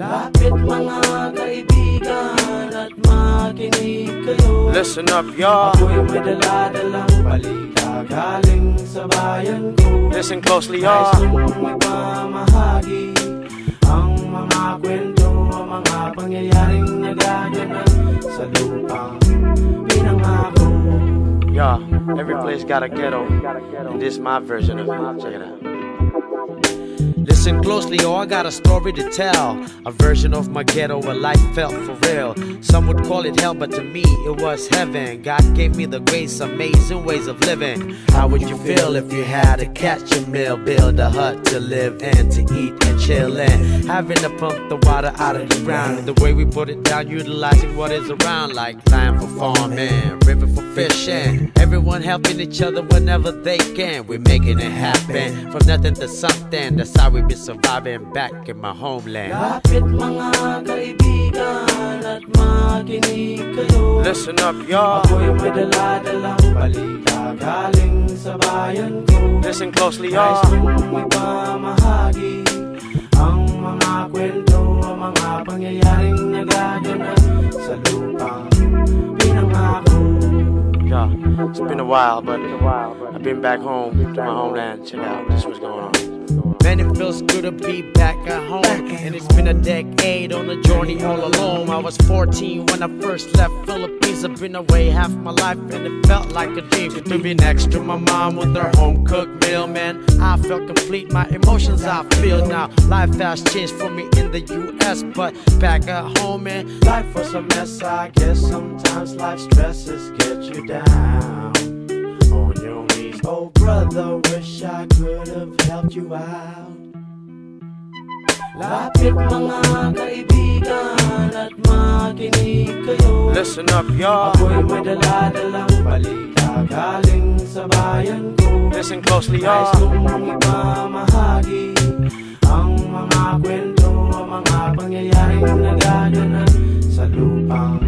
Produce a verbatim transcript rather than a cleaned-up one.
Lapit mga kaibigan at makinig kayo. Listen up, y'all. Ako'y may dala-dalang balita galing sa bayan ko. Listen closely, y'all. Nais kong ipamahagi ang mga kwento, ang mga pangyayaring nagaganap sa lupang pinangako. Y'all, every place got a ghetto, and this is my version of it. Check it out. Listen closely, oh, I got a story to tell. A version of my ghetto where life felt for real. Some would call it hell, but to me it was heaven. God gave me the grace, amazing ways of living. How would you feel if you had to catch a meal, build a hut to live in, to eat and chill in, having to pump the water out of the ground? And the way we put it down, utilizing what is around, like land for farming, river for fishing, everyone helping each other whenever they can. We're making it happen, from nothing to something. That's how we be surviving back in my homeland. Lapit mga kaibigan at makinig kayo. Listen up, y'all. Ako'y may dala-dalang balita galing sa bayan ko. Listen closely, y'all. Nais kong ipamahagi ang mga kwento, ang mga pangyayaring nagaganap sa lupang pinangako. Yeah, it's been a while, but I've been back home to my homeland. Check out, this is what's going on. Man, it feels good to be back at home, and it's been a decade on the journey all alone. I was fourteen when I first left Philippines. I've been away half my life, and it felt like a dream to be next to my mom with her home-cooked meal. Man, I felt complete, my emotions I feel now. Life has changed for me in the U S, but back at home, man, life was a mess. I guess sometimes life stresses get you down on your knees. Oh brother, wish I could have helped you out. Lapit mga kaibigan at makinig kayo. Listen up, y'all. Ako'y may dala-dalang balita galing sa bayan ko. Listen closely, y'all. Nais kong ipamahagi ang mga kwento, ang mga pangyayaring nagaganap sa lupang